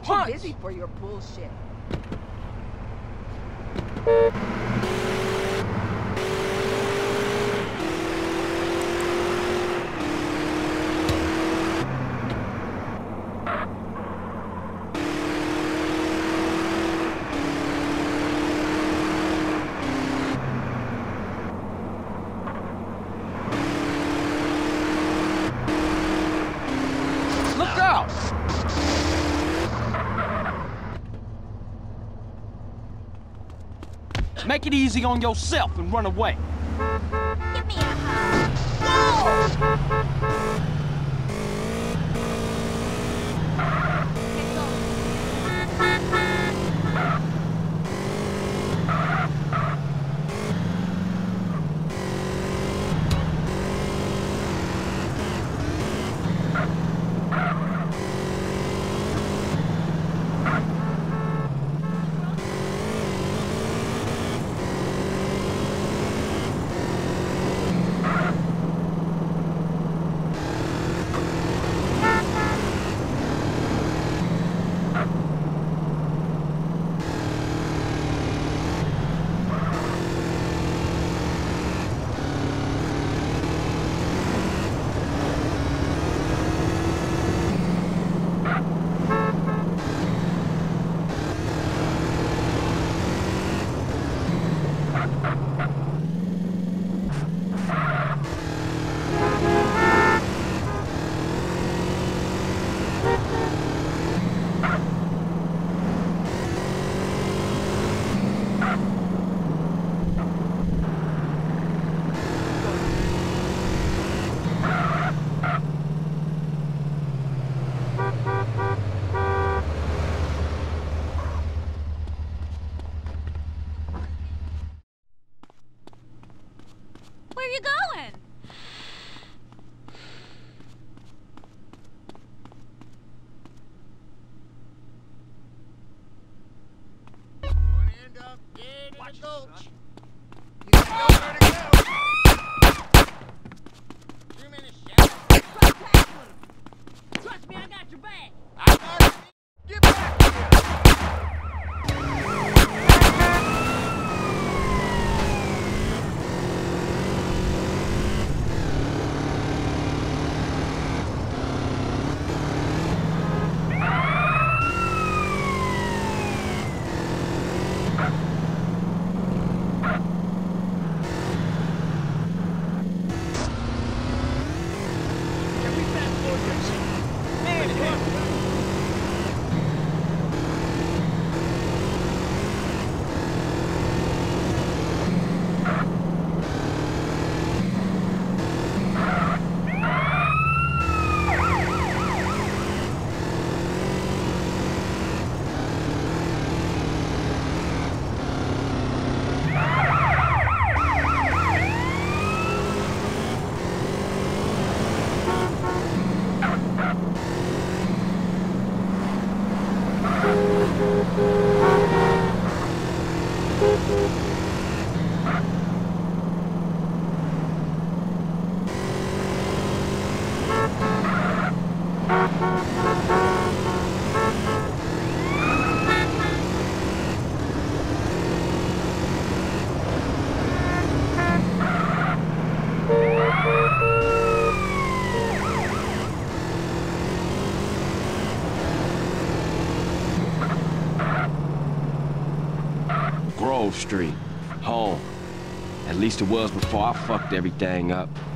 punch! Too busy for your bullshit. Look out! Make it easy on yourself and run away. Give me a hug. Where you going? Gonna end up dead in the gulch. You got nowhere to go. 2 minutes, Shaq. Trust me, I got your back. I got it. Get back here. Grove Street. Home. At least it was before I fucked everything up.